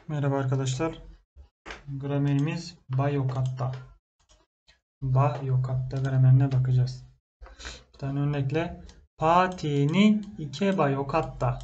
Merhaba arkadaşlar. Gramerimiz ba yok hatta. Ba yok hatta gramerine bakacağız. Bir tane örnekle. Partini ikeba yok hatta.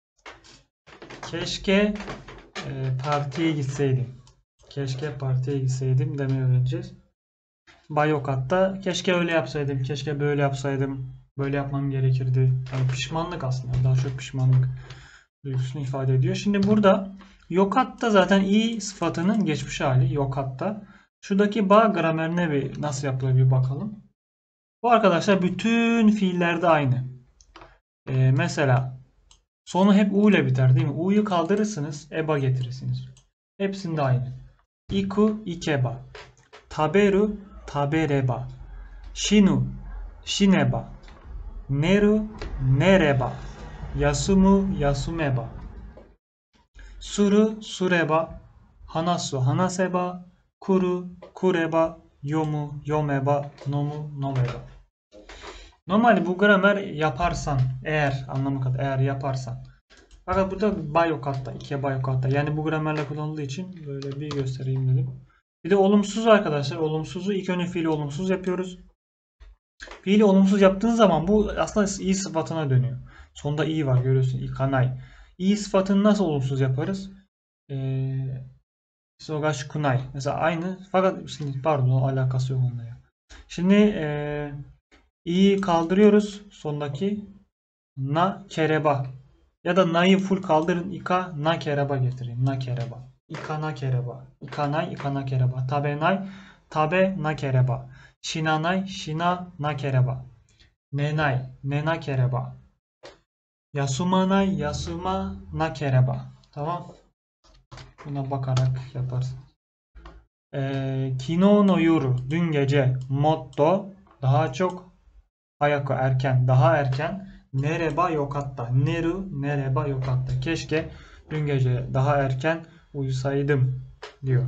Keşke partiye gitseydim. Keşke partiye gitseydim demeyi öğreneceğiz. Ba yok hatta. Keşke öyle yapsaydım. Keşke böyle yapsaydım. Böyle yapmam gerekirdi. Yani pişmanlık aslında. Daha çok pişmanlık duygusunu ifade ediyor. Şimdi burada yok hatta zaten i sıfatının geçmiş hali yok hatta. Şuradaki ba gramerine bir nasıl yapılır bir bakalım. Bu arkadaşlar bütün fiillerde aynı. Mesela sonu hep u ile biter değil mi? U'yu kaldırırsınız, eba getirirsiniz. Hepsinde aynı. Iku, ikeba. Taberu, tabereba. Shinu, shineba. Neru, nereba. Yasumu, yasumeba. Suru, sureba. Hanasu, hanaseba. Kuru, kureba. Yomu, yomeba. Nomu, nomeba. Normalde bu gramer yaparsan, eğer anlamı kadar eğer yaparsan. Fakat burada ba yok hatta, ikiye ba yok hatta. Yani bu gramerle kullanıldığı için böyle bir göstereyim dedim. Bir de olumsuz arkadaşlar. Olumsuzu ilk önce fiili olumsuz yapıyoruz. Fiili olumsuz yaptığın zaman bu aslında i sıfatına dönüyor. Sonunda i var görüyorsun. İkanay. I sıfatını nasıl olumsuz yaparız? Sogashi kunai. Mesela aynı fakat şimdi pardon alakası yok onunla ya. Şimdi i'yi kaldırıyoruz sondaki na kereba ya da na'yı full kaldırın ika na kereba getirin. Na kereba. İka na kereba. İkanay ikana kereba. Tabenay tabe na kereba. Shinanay shina na kereba. Nenay nena kereba. Yasumanay yasuma na kereba. Tamam. Buna bakarak yaparsın. Kino no yoru dün gece motto daha çok hayako erken daha erken nereba yokatta neru nereba yokatta keşke dün gece daha erken uyusaydım diyor.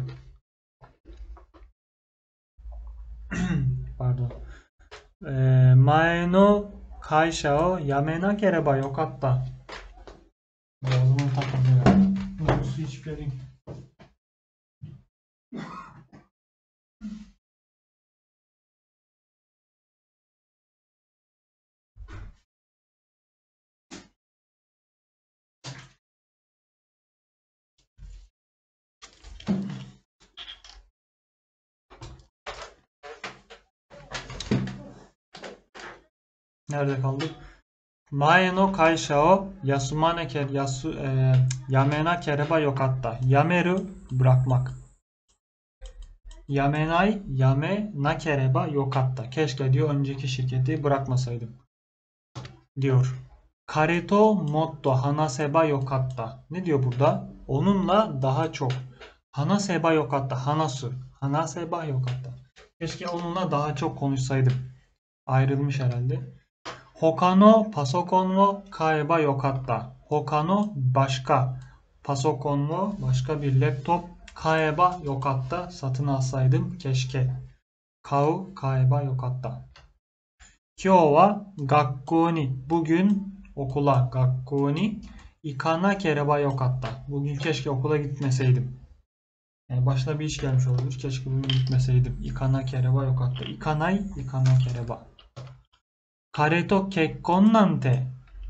Pardon. Mae no kaisha o yamenakereba yokatta. Boğazıma takıldı ya. Bunu su içip geleyim. Nerede kaldık? Mae no kaisha o yamenakereba yokatta. Yameru bırakmak. Yamenay yame nakereba yokatta. Keşke diyor önceki şirketi bırakmasaydım diyor. Kareto motto hanaseba yokatta. Ne diyor burada? Onunla daha çok. Hanaseba yokatta. Hanasu. Hanaseba yokatta. Keşke onunla daha çok konuşsaydım. Ayrılmış herhalde. Hokano pasokon wo kaeba yokatta. Hokano başka. Pasokon wo başka bir laptop. Kaeba yokatta. Satın alsaydım keşke. Kau kaeba yokatta. Kyou wa gakkou ni. Bugün okula gakkou ni ikanakereba yokatta. Bugün keşke okula gitmeseydim. Yani başına bir iş gelmiş olabilir. Keşke bugün gitmeseydim. Ikanakereba yokatta. Ikanai ikanakereba. Kare to kekkon nante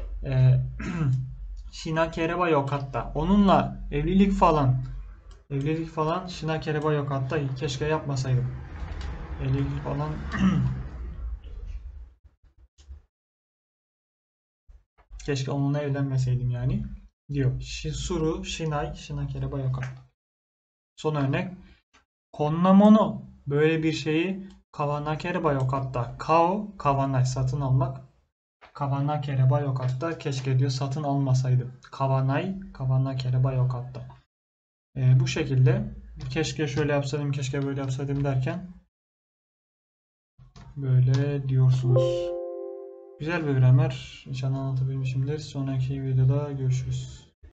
shinakereba yokatta. Onunla evlilik falan shinakereba yokatta. Keşke yapmasaydım. Evlilik falan keşke onunla evlenmeseydim yani diyor. Suru shinai shinakereba yokatta. Son örnek. Konnamono böyle bir şeyi kawanakereba yokatta. Kao kavanay satın almak. Kawanakereba yokatta. Keşke diyor satın almasaydım. Kavanay kawanakereba yokatta. Bu şekilde keşke şöyle yapsaydım, keşke böyle yapsaydım derken böyle diyorsunuz. Güzel bir gramer. İnşallah anlatabilmişimdir. Sonraki videoda görüşürüz.